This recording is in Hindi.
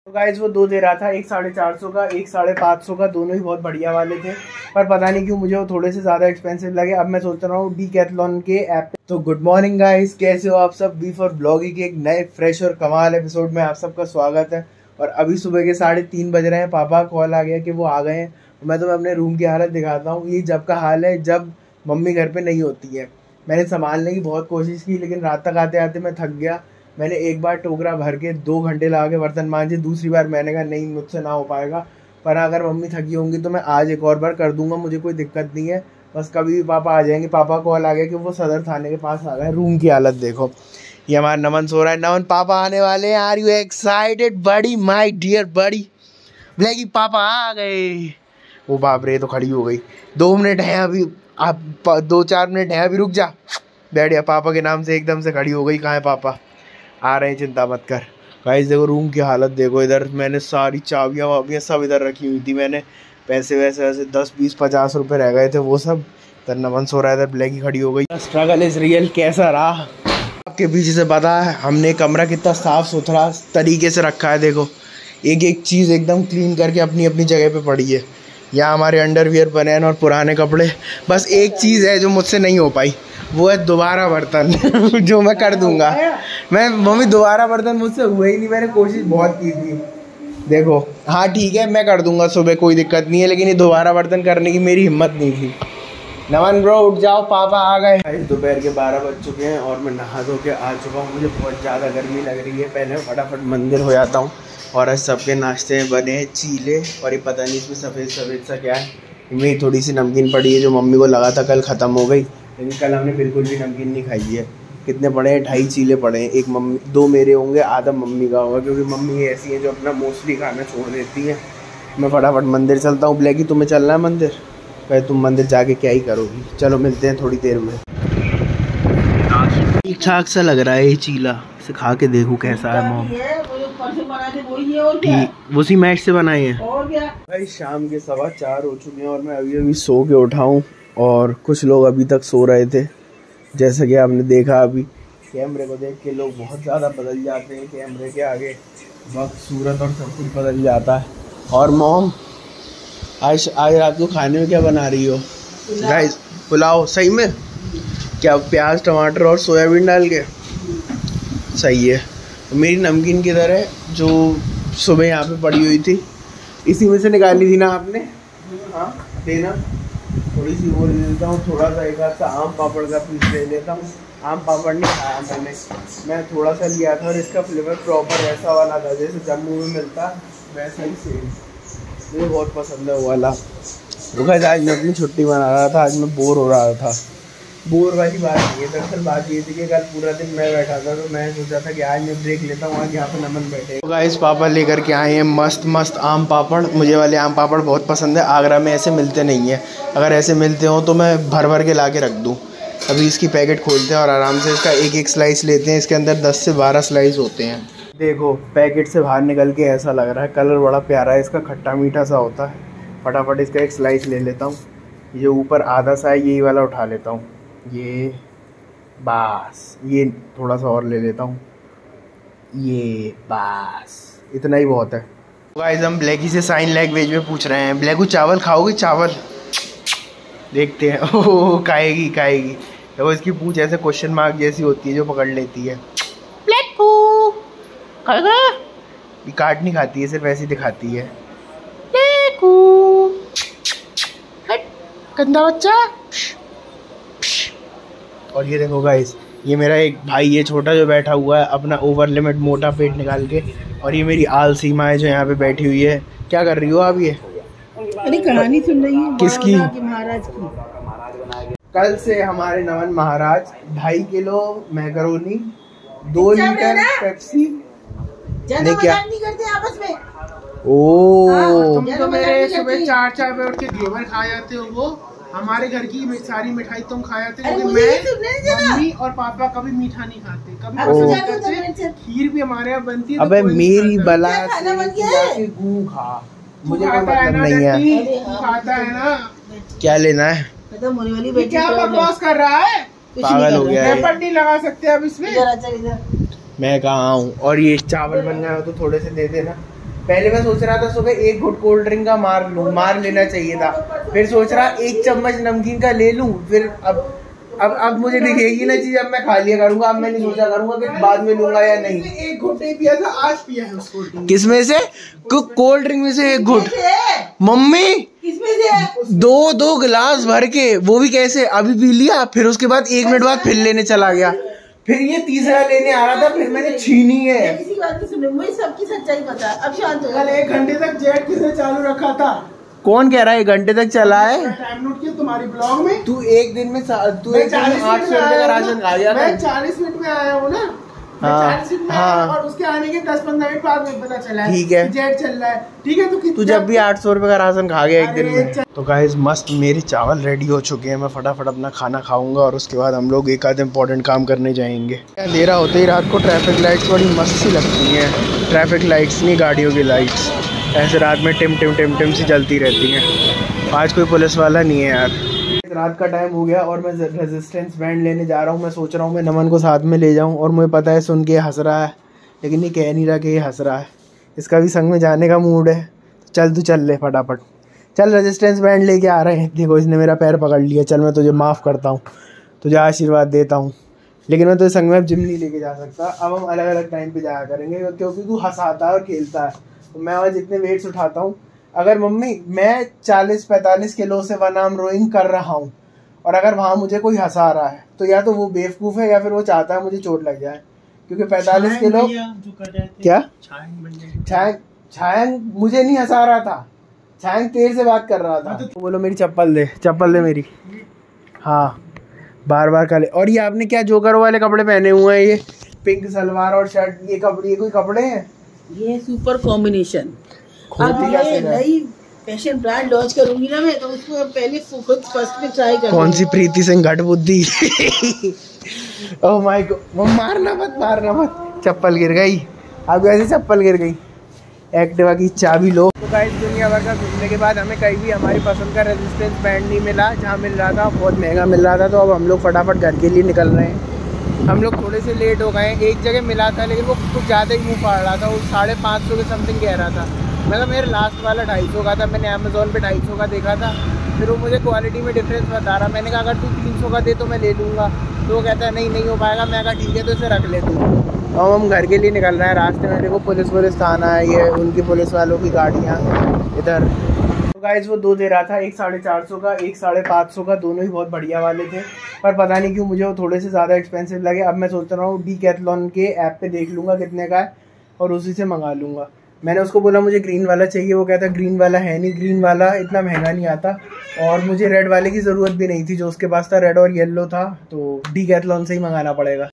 तो गाइज वो दो दे रहा था, एक 450 का, एक 550 का, दोनों ही बहुत बढ़िया वाले थे। पर पता नहीं क्यों मुझे वो थोड़े से ज़्यादा एक्सपेंसिव लगे। अब मैं सोच रहा हूँ डीकैथलॉन के ऐप पे। तो गुड मॉर्निंग गाइज, कैसे हो आप सब। बी फॉर ब्लॉगिंग के एक नए फ्रेश और कमाल एपिसोड में आप सबका स्वागत है। और अभी सुबह के 3:30 बज रहे हैं। पापा कॉल आ गया कि वो आ गए हैं। मैं तुम्हें अपने रूम की हालत दिखाता हूँ। ये जब का हाल है जब मम्मी घर पर नहीं होती है। मैंने संभालने की बहुत कोशिश की, लेकिन रात तक आते आते मैं थक गया। मैंने एक बार टोकरा भर के 2 घंटे लगा के बर्तन मांजे। दूसरी बार मैंने कहा नहीं, मुझसे ना हो पाएगा। पर अगर मम्मी थकी होंगी तो मैं आज एक और बार कर दूंगा, मुझे कोई दिक्कत नहीं है। बस कभी भी पापा आ जाएंगे। पापा कॉल आ गया कि वो सदर थाने के पास आ गए। रूम की हालत देखो। ये हमारा नमन सो रहा है। नमन, पापा आने वाले हैं। आर यू एक्साइटेड बड़ी, माई डियर बड़ी। ब्लैकी पापा आ गए। वो बाप रे, तो खड़ी हो गई। 2 मिनट है अभी, आप 2-4 मिनट है अभी, रुक जा। बैठ गया पापा के नाम से, एकदम से खड़ी हो गई। कहाँ है पापा? आ रहे हैं, चिंता मत कर। गाइस देखो रूम की हालत देखो। इधर मैंने सारी चाबियाँ वाबियाँ सब इधर रखी हुई थी। मैंने पैसे वैसे 10, 20, 50 रुपये रह गए थे, वो सब इधर नमन सो रहा है। इधर ब्लैकी खड़ी हो गई। Struggle is real. कैसा रहा आपके पीछे से पता है। हमने कमरा कितना साफ़ सुथरा तरीके से रखा है। देखो एक एक चीज़ एकदम क्लीन करके अपनी अपनी जगह पर पड़ी है। यहाँ हमारे अंडरवियर, बनियान और पुराने कपड़े। बस एक चीज़ है जो मुझसे नहीं हो पाई, वो है दोबारा बर्तन जो मैं कर दूंगा। मैं मम्मी दोबारा बर्तन मुझसे हुए ही नहीं। मैंने कोशिश बहुत की थी। देखो हाँ ठीक है, मैं कर दूंगा सुबह, कोई दिक्कत नहीं है। लेकिन ये दोबारा बर्तन करने की मेरी हिम्मत नहीं थी। नमन ब्रो उठ जाओ, पापा आ गए। दोपहर के 12 बज चुके हैं और मैं नहा धो के आ चुका हूँ। मुझे बहुत ज़्यादा गर्मी लग रही है। पहले फटाफट मंदिर हो जाता हूँ। और आज सबके नाश्ते में बने हैं चीले। और ये पता नहीं इसमें सफ़ेद सफ़ेद सा क्या है। मेरी थोड़ी सी नमकीन पड़ी है जो मम्मी को लगा था कल ख़त्म हो गई, लेकिन कल हमने बिल्कुल भी नमकीन नहीं खाई है। कितने पड़े हैं? 2.5 चीले पड़े हैं। एक मम्मी, 2 मेरे होंगे, आधा मम्मी का होगा, क्योंकि मम्मी ऐसी है जो अपना मोस्टली खाना छोड़ देती है। मैं फटाफट मंदिर चलता हूँ। ब्लैकी तुम्हें चलना है मंदिर? भाई तुम मंदिर जाके क्या ही करोगी। चलो मिलते हैं थोड़ी देर में। ठीक ठाक सा लग रहा है ये चीला। इसे खा के देखूँ कैसा है। मॉम ठीक उसी मैट से बनाए हैं। भाई शाम के 4:15 हो चुके हैं और मैं अभी अभी सो के उठा हूँ। और कुछ लोग अभी तक सो रहे थे। जैसा कि आपने देखा, अभी कैमरे को देख के लोग बहुत ज़्यादा बदल जाते हैं। कैमरे के आगे वक्त, सूरत और सब कुछ बदल जाता है। और मॉम आज रात को खाने में क्या बना रही हो? गाइस पुलाव। सही में? क्या प्याज, टमाटर और सोयाबीन डाल के? सही है। मेरी नमकीन किधर है जो सुबह यहाँ पे पड़ी हुई थी? इसी में से निकाली थी ना आपने? हाँ देना। थोड़ी सी वो ले लेता हूँ। थोड़ा सा एक आध सा आम पापड़ का पीस ले लेता हूँ। आम पापड़ नहीं खाया मैंने, मैं थोड़ा सा लिया था। और इसका फ्लेवर प्रॉपर वैसा वाला था जैसे जम्मू में मिलता, वैसा ही सेम। मुझे बहुत पसंद है वो वाला। वो कहते आज मैं अपनी छुट्टी मना रहा था। आज मैं बोर हो रहा था। बोर वाली बात नहीं है। दरअसल बात ये थी कि कल पूरा दिन मैं बैठा था, तो मैं सोचा था कि आज मैं ब्रेक लेता हूँ। आज यहाँ पे नमन बैठे। तो गाइस पापा लेकर के आए हैं मस्त मस्त आम पापड़। मुझे वाले आम पापड़ बहुत पसंद है। आगरा में ऐसे मिलते नहीं है। अगर ऐसे मिलते हो तो मैं भर भर के ला के रख दूँ। अभी इसकी पैकेट खोलते हैं और आराम से इसका एक एक स्लाइस लेते हैं। इसके अंदर 10 से 12 स्लाइस होते हैं। देखो पैकेट से बाहर निकल के ऐसा लग रहा है। कलर बड़ा प्यारा है इसका, खट्टा मीठा सा होता है। फटाफट इसका एक स्लाइस ले लेता हूँ। ये ऊपर आधा सा है, यही वाला उठा लेता हूँ। ये बस, ये थोड़ा सा और ले लेता हूँ। ये बस इतना ही बहुत है। गाइस हम ब्लैकी से साइन लैंग्वेज में पूछ रहे हैं। ब्लैकू चावल खाओगे? चावल देखते हैं। ओह खाएगी खाएगी। तो इसकी पूंछ ऐसे क्वेश्चन मार्क जैसी होती है जो पकड़ लेती है। ब्लैकू खाएगा? ये काट नहीं खाती है, सिर्फ ऐसी दिखाती है। ब्लैकू हट गंदा बच्चा। और ये देखो गाइस, ये मेरा एक भाई है छोटा जो बैठा हुआ है अपना ओवर लिमिट मोटा पेट निकाल के। और ये मेरी आल सीमा है जो यहाँ पे बैठी हुई है। क्या कर रही हो आप? ये अरे कहानी सुन रही हूँ। किसकी? महाराज की। कल से हमारे Naman Maharaj 2.5 kilo macaroni, 2 litre Pepsi लेके नहीं करते आपस में। ओ तुम तो मेरे सुबह 4 बजे उठ के घेवर खा जाते हो। वो हमारे घर की सारी मिठाई तुम खा जाते हो। मम्मी और पापा कभी मीठा नहीं खाते, कभी पसंद करते। खीर भी हमारे यहाँ बनती है। अबे मेरी बला से गू खा, मुझे कोई मतलब नहीं है। खाता है ना? क्या लेना है? क्या बकवास कर रहा है? पागल हो गया है। पेपर नहीं लगा सकते अब इसमें। मैं कहाँ हूँ। और ये चावल बन गया हो तो थोड़े से दे देना। पहले मैं सोच रहा था सुबह एक घुट कोल्ड ड्रिंक का मार लेना चाहिए था, फिर सोच रहा एक चम्मच नमकीन का ले लूं, फिर अब मुझे दिखेगी ना चीज, अब मैं खा लिया करूंगा। अब मैं नहीं सोचा करूंगा कि बाद में लूंगा या नहीं। एक घुट नहीं पिया था, आज पिया है उसको। किसमें से? कोल्ड ड्रिंक में से एक घुट? मम्मी किसमें से? दो गिलास भर के, वो भी कैसे? अभी पी लिया, फिर उसके बाद 1 मिनट बाद फिर लेने चला गया, फिर ये तीसरा लेने आ रहा था, फिर मैंने छीनी है। किसी बात की सुनो, मुझे सबकी सच्चाई पता है। अब शांत हो। कल 1 घंटे तक जेट किसने चालू रखा था? कौन कह रहा है 1 घंटे तक चला है? टाइम नोट किया तुम्हारी ब्लॉग में। तू एक दिन में 800 रुपए का राशन खा गया। मैं 40 मिनट में आया हूँ ना। हाँ। और उसके आने के 10-15 मिनट बाद में पता चला है। ठीक है, जेट चल रहा है। ठीक है, तू जब भी 800 रुपए का राशन खा गया एक दिन में। तो गाइस मस्त मेरे चावल रेडी हो चुके हैं, मैं फटाफट अपना खाना खाऊंगा और उसके बाद हम लोग एक आध इम्पोर्टेंट काम करने जाएंगे। अंधेरा होते ही रात को ट्रैफिक लाइट्स बड़ी मस्त सी लगती हैं। ट्रैफिक लाइट्स नहीं, गाड़ियों की लाइट्स ऐसे रात में टिम टिम सी जलती रहती हैं। आज कोई पुलिस वाला नहीं है यार। रात का टाइम हो गया और मैं रेजिस्टेंस बैंड लेने जा रहा हूँ। मैं सोच रहा हूँ मैं नमन को साथ में ले जाऊँ, और मुझे पता है सुन के हंस रहा है, लेकिन ये कह नहीं रहा कि ये हंस रहा है। इसका भी संग में जाने का मूड है। चल तू चल ले फटाफट, चल रेजिस्टेंस बैंड लेके आ रहे हैं। देखो इसने मेरा पैर पकड़ लिया, चल मैं तुझे माफ़ करता हूँ, तुझे आशीर्वाद देता हूँ, लेकिन मैं तुझे संग में अब जिम नहीं लेके जा सकता। अब हम अलग अलग टाइम पे जाया करेंगे, क्योंकि तू हंसाता है और खेलता है। तो मैं आज जितने वेट्स उठाता हूँ, अगर मम्मी मैं 40-45 किलो से 1 आर्म रोइंग कर रहा हूँ, और अगर वहाँ मुझे कोई हंसा रहा है तो या तो वो बेवकूफ़ है या फिर वो चाहता है मुझे चोट लग जाए, क्योंकि 45 किलो क्या छायांग मुझे नहीं हंसा रहा था, छायांग तेरे से बात कर रहा था। तो बोलो मेरी चप्पल दे मेरी। हाँ बार कर ले। और ये आपने क्या जोकर वाले कपड़े पहने हुए हैं? ये पिंक सलवार और शर्ट, ये कोई कपड़े हैं? ये सुपर कॉम्बिनेशन। अब ये नई फैशन ब्रांड लॉन्च करूंगी ना मैं, तो उसको पहले खुद फर्स्ट में ट्राई करूंगी। कौन सी प्रीति सिंह घट बुद्धि? ओह माय गॉड, वो मारना मत, चप्पल गिर गई। अब ऐसे चप्पल गिर गई। एक्टिवा की चाबी लो। तो गाइस दुनिया भर का घूमने के बाद हमें कहीं भी हमारी पसंद का रेजिस्टेंस बैंड नहीं मिला। जहाँ मिल रहा था बहुत महंगा मिल रहा था, तो अब हम लोग फटाफट घर के लिए निकल रहे हैं। हम लोग थोड़े से लेट हो गए। एक जगह मिला था, लेकिन वो कुछ ज़्यादा ही मुँह फाड़ रहा था। वो 550 के समथिंग कह रहा था। मतलब मेरा लास्ट वाला 250 का था। मैंने अमेज़ोन पे 250 का देखा था, फिर वो मुझे क्वालिटी में डिफरेंस बता रहा। मैंने कहा अगर तू 300 का दे तो मैं ले लूँगा, तो वो कहता है नहीं हो पाएगा। मैं कहा ठीक है, तो इसे रख ले तू। और हम घर के लिए निकल रहे हैं। रास्ते में देखो पुलिस थाना है, ये उनकी पुलिस वालों की गाड़ियाँ इधर। तो गाइस वो 2 दे रहा था, एक 450 का, एक 550 का, दोनों ही बहुत बढ़िया वाले थे। पर पता नहीं क्यों मुझे वो थोड़े से ज़्यादा एक्सपेंसिव लगे। अब मैं सोच रहा हूँ डीकैथलॉन के ऐप पे देख लूँगा कितने का है और उसी से मंगा लूँगा। मैंने उसको बोला मुझे ग्रीन वाला चाहिए, वो कहता ग्रीन वाला है नहीं, ग्रीन वाला इतना महंगा नहीं आता, और मुझे रेड वाले की ज़रूरत भी नहीं थी। जो उसके पास था रेड और येलो था, तो डीकैथलॉन से ही मंगाना पड़ेगा।